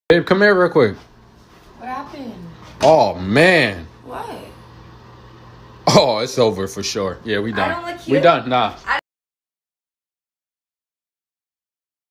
Babe, come here real quick. What happened? Oh, man. What? Oh, it's over for sure. Yeah, we done. I don't look We cute? done. Nah. I